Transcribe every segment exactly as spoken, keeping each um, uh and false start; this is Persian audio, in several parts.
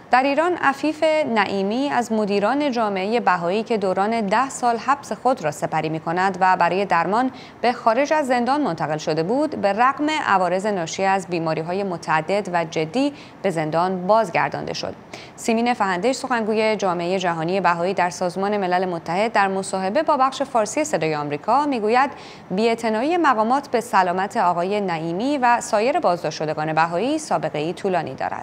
در ایران عفیف نعیمی از مدیران جامعه بهایی که دوران ده سال حبس خود را سپری می کند و برای درمان به خارج از زندان منتقل شده بود، به رغم عوارض ناشی از بیماری‌های متعدد و جدی به زندان بازگردانده شد. سیمین فهندش، سخنگوی جامعه جهانی بهایی در سازمان ملل متحد، در مصاحبه با بخش فارسی صدای آمریکا میگوید بی‌اعتنایی مقامات به سلامت آقای نعیمی و سایر بازداشت شدگان بهایی سابقه‌ای طولانی دارد.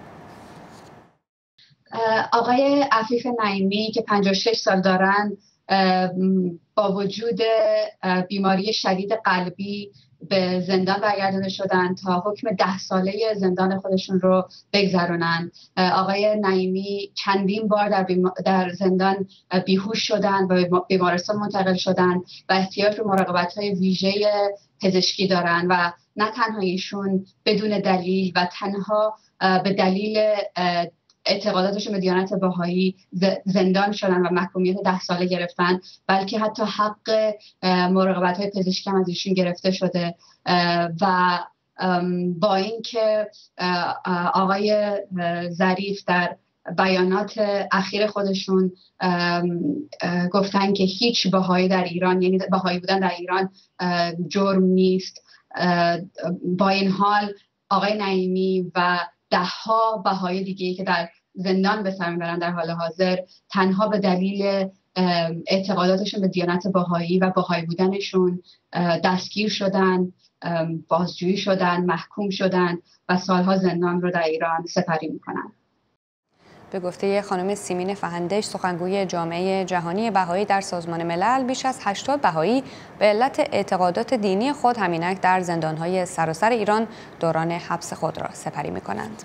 آقای عفیف نعیمی که پنجاه و شش سال دارند، با وجود بیماری شدید قلبی به زندان برگردانده شدند تا حکم ده ساله زندان خودشون رو بگذرونند. آقای نعیمی چندین بار در, در زندان بیهوش شدند و به بیمارستان منتقل شدند و احتیاج به مراقبت‌های ویژه پزشکی دارند و نه تنها ایشون بدون دلیل و تنها به دلیل اعتقاداتشون به دیانت بهایی زندان شدن و محکومیت ده ساله گرفتن، بلکه حتی حق مراقبت‌های پزشکی هم از ایشون گرفته شده. و با اینکه آقای ظریف در بیانات اخیر خودشون گفتن که هیچ بهایی در ایران، یعنی بهایی بودن در ایران جرم نیست، با این حال آقای نعیمی و ده‌ها بهایی دیگه‌ای که در زندان به سر میبرن در حال حاضر تنها به دلیل اعتقاداتشون به دیانت بهایی و بهایی بودنشون دستگیر شدن، بازجویی شدن، محکوم شدن و سالها زندان رو در ایران سپری میکنن. به گفته خانم سیمین فهندش، سخنگوی جامعه جهانی بهایی در سازمان ملل، بیش از هشتاد بهایی به علت اعتقادات دینی خود همینک در زندان‌های سراسر ایران دوران حبس خود را سپری می‌کنند.